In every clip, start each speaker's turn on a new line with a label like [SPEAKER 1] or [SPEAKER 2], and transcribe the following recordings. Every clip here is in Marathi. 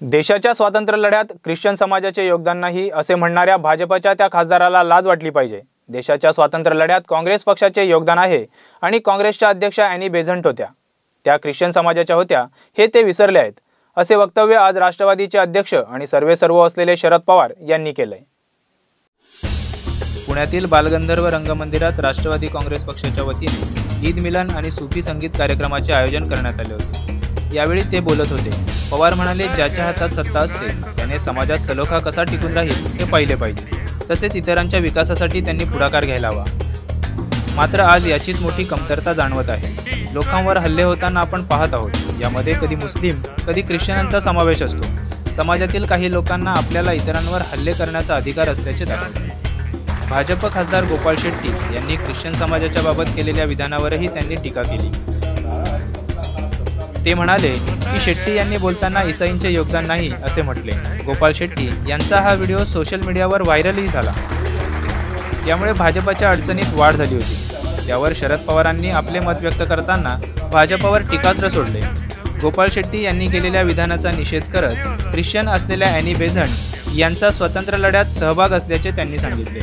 [SPEAKER 1] देशाच्या स्वातंत्र्य लढ्यात ख्रिश्चन समाजाचे योगदान नाही असे म्हणणाऱ्या भाजपच्या त्या खासदाराला लाज वाटली पाहिजे। देशाच्या स्वातंत्र्य लढ्यात काँग्रेस पक्षाचे योगदान आहे आणि काँग्रेसच्या अध्यक्षा ॲनी बेझंट होत्या, त्या ख्रिश्चन समाजाच्या होत्या हे ते विसरले आहेत, असे वक्तव्य आज राष्ट्रवादीचे अध्यक्ष आणि सर्वेसर्व असलेले शरद पवार यांनी केले। पुण्यातील बालगंधर्व रंगमंदिरात राष्ट्रवादी काँग्रेस पक्षाच्या वतीने ईद मिलन आणि सूफी संगीत कार्यक्रमाचे आयोजन करण्यात आले होते। यावेळी ते बोलत होते। पवार म्हणाले, ज्याच्या हातात सत्ता असते त्याने समाजात सलोखा कसा टिकून राहील हे पाहिले पाहिजे, तसेच इतरांच्या विकासासाठी त्यांनी पुढाकार घ्यायला हवा। मात्र आज याचीच मोठी कमतरता जाणवत आहे। लोकांवर हल्ले होताना आपण पाहत आहोत, यामध्ये कधी मुस्लिम कधी ख्रिश्चनांचा समावेश असतो। समाजातील काही लोकांना आपल्याला इतरांवर हल्ले करण्याचा अधिकार असल्याचे दाखवते। भाजप खासदार गोपाळ शेट्टी यांनी ख्रिश्चन समाजाच्या बाबत केलेल्या विधानावरही त्यांनी टीका केली। ते म्हणाले की शेट्टी यांनी बोलताना ईसाईंचे योगदान नाही असे म्हटले। गोपाळ शेट्टी यांचा हा व्हिडिओ सोशल मीडियावर व्हायरलही झाला। यामुळे भाजपच्या अडचणीत वाढ झाली होती। त्यावर शरद पवारांनी आपले मत व्यक्त करताना भाजपवर टीकास्त्र सोडले। गोपाळ शेट्टी यांनी केलेल्या विधानाचा निषेध करत ख्रिश्चन असलेल्या ॲनी बेझंट यांचा स्वातंत्र्य लढ्यात सहभाग असल्याचे त्यांनी सांगितले।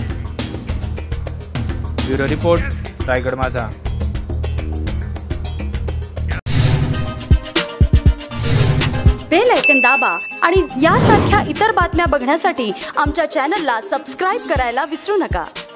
[SPEAKER 1] ब्युरो रिपोर्ट, रायगड माझा।
[SPEAKER 2] बेल आयकॉन दाबा आणि यासारख्या इतर बातम्या बघण्यासाठी आमच्या चॅनलला सबस्क्राइब करायला विसरू नका।